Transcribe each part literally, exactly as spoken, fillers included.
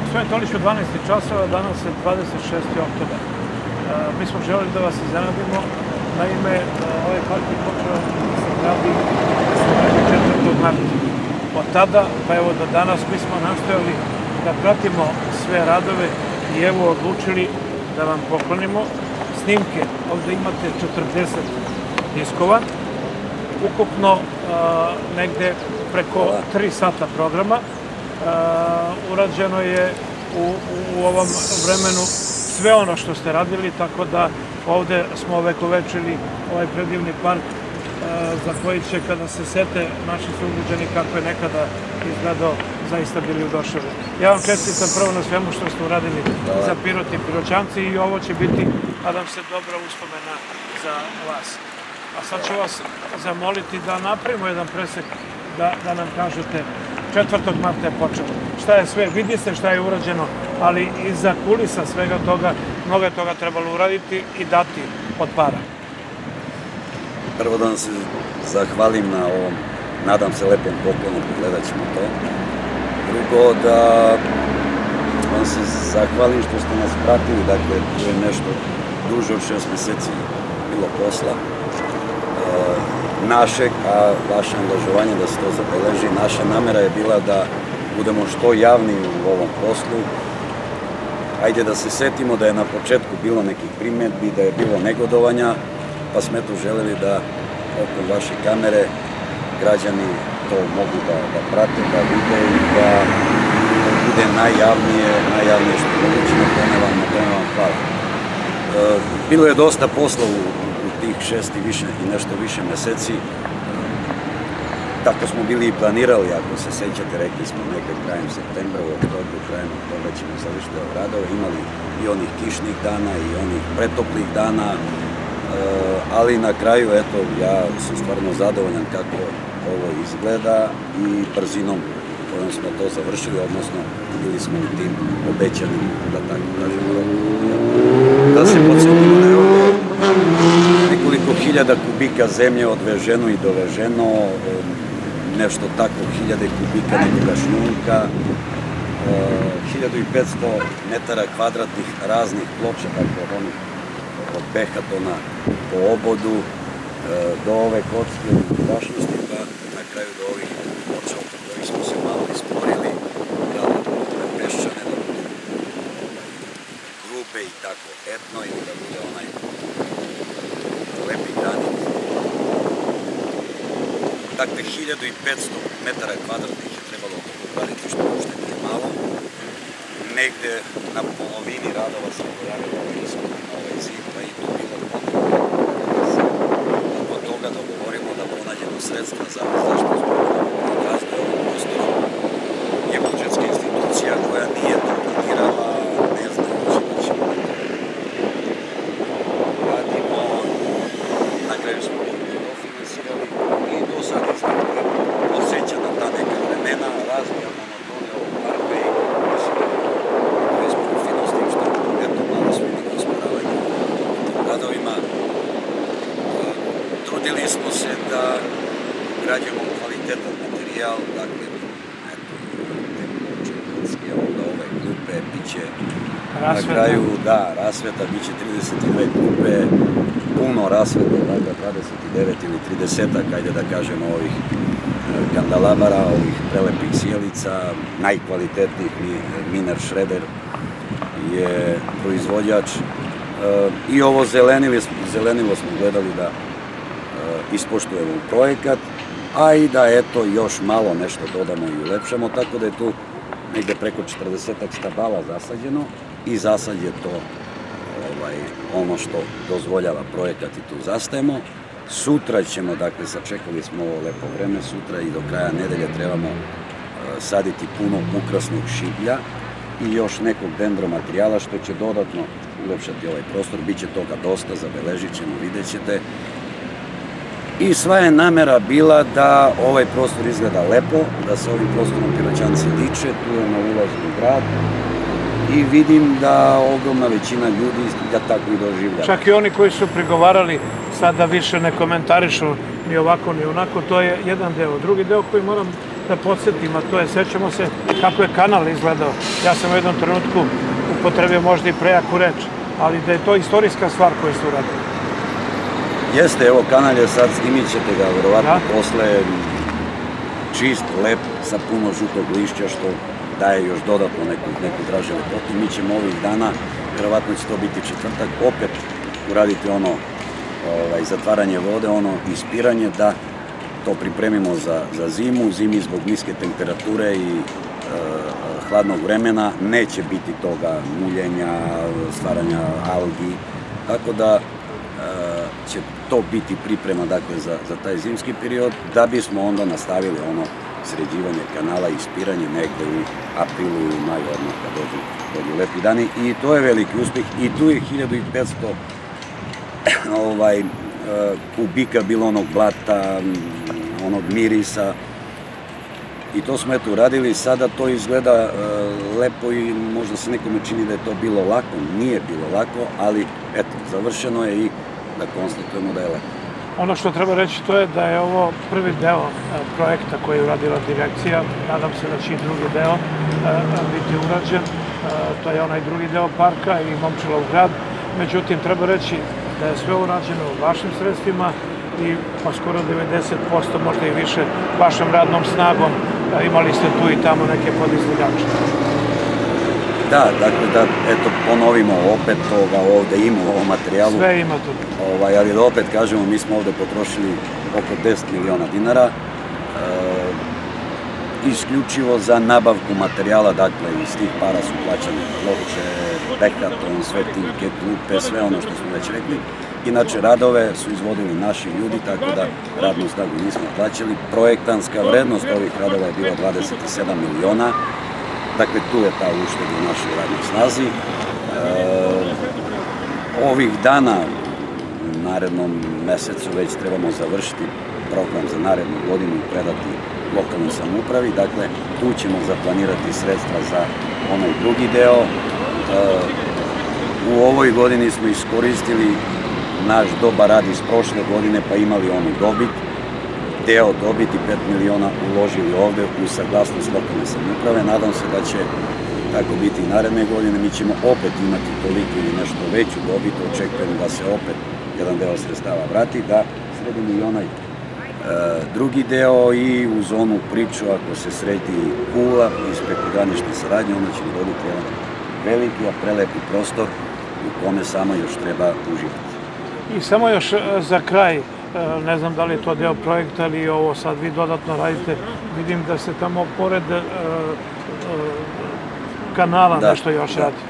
Sve to lično dvanaest časova, danas je dvadeset šesti oktobar. Mi smo želeli da vas iznenadimo, naime, ovaj park je počeo da se gradi četvrtog marta. Od tada, pa evo do danas, mi smo nastojali da pratimo sve radove i evo odlučili da vam poklonimo snimke. Ovde imate četrdeset diskova, ukupno negde preko tri sata programa. Urađeno je u ovom vremenu sve ono što ste radili, tako da ovde smo ovekovečili ovaj predivni park za koji će, kada se sete naši sugrađani kako je nekada izgledao, zaista bili oduševljeni. Ja vam čestitam prvo na svemu što ste uradili za Pirot i Piroćanci i ovo će biti, nadam se, dobra uspomena za vas. A sad ću vas zamoliti da napravimo jedan presek, da nam kažete, četvrtog marta je počelo. Šta je sve, vidi se šta je urađeno, ali iza kulisa svega toga, mnogo je toga trebalo uraditi i dati od para. Prvo da vam se zahvalim na ovom, nadam se, lepom poklonu, pogledat ćemo to. Drugo da vam se zahvalim što ste nas pratili, dakle, to je nešto duže od šest meseci bilo posla našeg, a vaše angažovanje da se to zabeleži. Naša namera je bila da budemo što javniji u ovom poslu. Ajde da se setimo da je na početku bilo nekih primjedbi, da je bilo negodovanja, pa smo eto želeli da oko vaše kamere građani to mogu da prate, da vide i da bude najjavnije, najjavnije što je moguće. Na tome vam hvala. Bilo je dosta posla u tih šest i više i nešto više meseci. Tako smo bili i planirali, ako se sećate, rekli smo nekaj krajem septembra, u oktobru, krajem oktobra ćemo završiti ove radove. Imali i onih kišnih dana i onih pretoplih dana, ali na kraju, eto, ja sam stvarno zadovoljan kako ovo izgleda i brzinom kojom smo to završili, odnosno bili smo u tim obećanim, da tako kažemo, da se podsjetimo da je ovdje nekoliko hiljada kubika zemlje odveženo i doveženo, nešto tako, hiljade kubika nekoga šljunka, hiljadu i petsto metara kvadratnih raznih ploča, dakle od onih od Behatona po obodu do ove kocke udašnosti, pa na kraju do ovih ploča oko kojih smo se malo isporili, da bude peščane, da bude grube i tako etno i da bude onaj lepi granit. Dakle, hiljadu i petsto metara kvadratnih je trebalo uraditi, što uopšte nije malo. Negde na polovini radova se pojavilo ovaj ispod na ovaj zid, pa i tu bilo potrebno da se oko toga dogovorimo da pronađemo sredstva za zašto smo razvoj ovog prostora. Je budžetska institucija koja nije to planirala, ne znajući da ćemo radimo. Na kraju smo i dofinansirali i do sad izgleda podsjeća na ta neka vremena, razvija monotone ovog parka i koji smo u fino s tim što eto malo smo na usporavanju u radovima. Trudili smo se da građemo kvalitetan materijal, dakle, eto, te ploče, onda ove klupe, bit će na kraju, da, rasveta, bit će trideset dve klupe, puno rasvete, dakle, dvadeset devet ili tridesetak, ajde da kažemo, ovih kandalabara, ovih prelepih sjelica, najkvalitetnijih, Miner Schroeder je proizvođač. I ovo zelenilo smo gledali da ispoštujemo projekat, a i da, eto, još malo nešto dodamo i ulepšamo, tako da je tu negde preko četrdesetak stabala zasađeno i zasad je to ono što dozvoljava projekat i tu zastajemo. Sutra ćemo, dakle, sačekali smo ovo lepo vreme, sutra i do kraja nedelje trebamo saditi puno ukrasnog šiblja i još nekog dendromaterijala što će dodatno ulepšati ovaj prostor. Biće toga dosta, zabeležit ćemo, vidjet ćete. I sva je namera bila da ovaj prostor izgleda lepo, da se ovim prostorom Piroćanci diče, tu je na ulazu u grad i vidim da ogromna većina ljudi ga tako i doživlja. Čak i oni koji su prigovarali sada više ne komentarišu ni ovako ni onako, to je jedan deo. Drugi deo koji moram da podsjetim, a to je, sećamo se kako je kanal izgledao. Ja sam u jednom trenutku upotrebio možda i prejaku reč, ali da je to istorijska stvar koju ste uradili. Jeste, evo kanal je sad, snimit ćete ga verovatno posle, čist, lep, sa puno žutog lišća, što daje još dodatno neku, neku draže lepotu. Mi ćemo ovih dana, verovatno će to biti četvrtak, opet uraditi ono ovaj, zatvaranje vode, ono ispiranje, da to pripremimo za, za zimu. Zimi zbog niske temperature i e, hladnog vremena neće biti toga muljenja, stvaranja algi, tako da će to biti priprema dakle, za, za taj zimski period, da bismo onda nastavili ono sređivanje kanala i ispiranje negde u aprilu i maju, odmah kad dođu, dođu lepi dani. I to je veliki uspeh i tu je hiljadu petsto ovaj, kubika bilo onog blata, onog mirisa, i to smo eto uradili. Sada to izgleda uh, lepo i možda se nekome čini da je to bilo lako. Nije bilo lako, ali eto, završeno je i da konstatujemo da je lepo. Ono što treba reći to je da je ovo prvi deo uh, projekta koji je uradila direkcija. Nadam se da će i drugi deo uh, biti urađen. Uh, to je onaj drugi deo parka i Momčilov grad. Međutim, treba reći da je sve urađeno vašim sredstvima i pa skoro devedeset posto, možda i više, vašom radnom snagom. Imali ste tu i tamo neke podizvođače. Da, dakle da, eto, ponovimo opet toga ovde ima u ovom materijalu. Sve ima tu. Ovaj, ali da opet kažemo, mi smo ovde potrošili oko deset miliona dinara, e, isključivo za nabavku materijala, dakle iz tih para su plaćane ploče, bekaton, sve tinke, klupe, sve ono što smo već rekli. Inače, radove su izvodili naši ljudi, tako da radnu snagu nismo plaćali. Projektanska vrednost ovih radova je bila dvadeset sedam miliona, dakle tu je ta ušteda u našoj radnoj snazi. E, ovih dana, u narednom mesecu, već trebamo završiti program za narednu godinu i predati lokalnoj samoupravi, dakle tu ćemo zaplanirati sredstva za onaj drugi deo. E, u ovoj godini smo iskoristili naš dobar rad iz prošle godine, pa imali onu dobit, deo dobiti, pet miliona uložili ovde u saglasnost lokalne samouprave. Nadam se da će tako biti i naredne godine. Mi ćemo opet imati toliko ili nešto veću dobit, očekujem da se opet jedan deo sredstava vrati, da sredimo i onaj e, drugi deo i uz onu priču, ako se sredi Kula iz prekogranične saradnje, onda ćemo dobiti jedan veliki, a prelepi prostor u kome samo još treba uživati. I samo još za kraj, ne znam da li je to deo projekta ili ovo sad vi dodatno radite, vidim da se tamo pored uh, uh, kanala da, nešto još da. radi.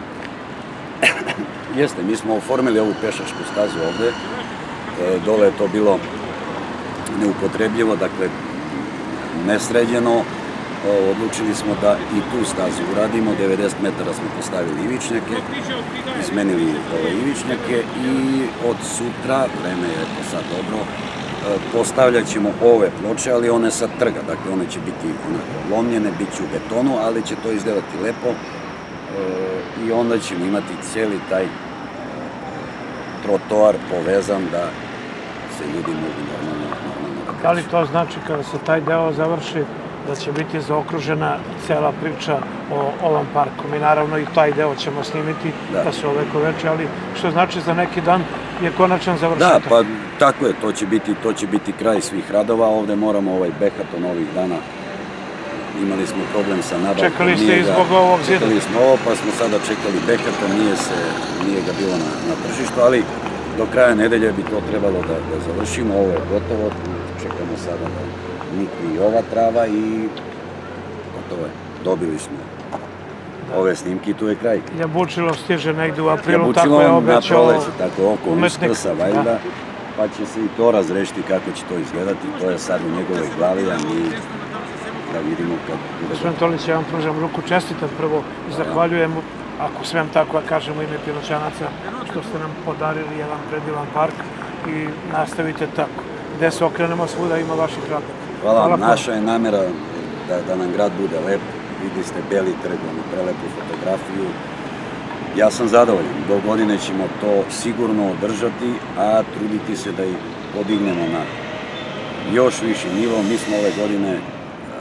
Jeste, mi smo oformili ovu pešačku stazu ovde, e, dole je to bilo neupotrebljivo, dakle nesređeno. Odlučili smo da i tu stazu uradimo, devedeset metara smo postavili ivičnjake, izmenili ove ivičnjake i od sutra, vreme je to sad dobro, postavljat ćemo ove ploče, ali one sa trga, dakle one će biti onako lomljene, bit će u betonu, ali će to izgledati lepo i onda ćemo imati cijeli taj trotoar povezan da se ljudi mogu normalno da Da li to znači kada se taj deo završi da će biti zaokružena cela priča o ovom parku? Mi naravno i taj deo ćemo snimiti da se ovekoveči, ali što znači za neki dan je konačan završetak. Da, pa tako je, to će biti, to će biti kraj svih radova. Ovde moramo ovaj bekaton ovih dana, imali smo problem sa nabavkom. Čekali ste i zbog ovog zida? Čekali smo ovo, pa smo sada čekali bekaton, nije, se, nije ga bilo na, na tržištu, ali do kraja nedelje bi to trebalo da, da završimo. Ovo je gotovo, čekamo sada da nikli i ova trava i gotovo je. Dobili smo ove snimke i tu je kraj. Jabučilo stiže negde u aprilu, tako je obećao na proleće, tako oko Uskrsa, valjda, pa će se i to razrešiti kako će to izgledati. To je sad u njegovoj glavi, a mi da vidimo kad bude. Gospodin Tolić, ja vam pružam ruku, čestitam prvo i zahvaljujem, ako svem tako da kažemo ime Pinoćanaca, što ste nam podarili jedan predivan park i nastavite tako. Gde se okrenemo svuda ima vaših radnika. Hvala, naša je namera da nam grad bude lep. Videli ste Beli trg, onu prelepu fotografiju. Ja sam zadovoljan. Do godine ćemo to sigurno održati, a truditi se da ih podignemo na još viši nivo. Mi smo ove godine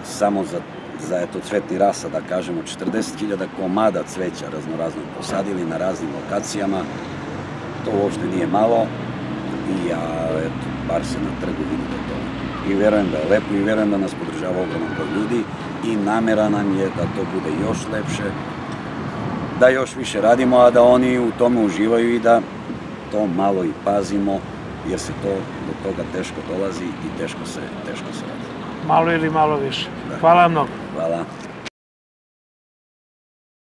samo za, za eto, cvetni rasa, da kažemo, četrdeset hiljada komada cveća raznoraznog posadili na raznim lokacijama. To uopšte nije malo i ja, eto, bar se na trgu vidi da to. I verujem da je lepo i verujem da nas podržava ogroman broj ljudi i namera nam je da to bude još lepše, da još više radimo, a da oni u tome uživaju i da to malo i pazimo, jer se to do toga teško dolazi i teško se, teško se radi. Malo ili malo više. Hvala vam mnogo. Hvala.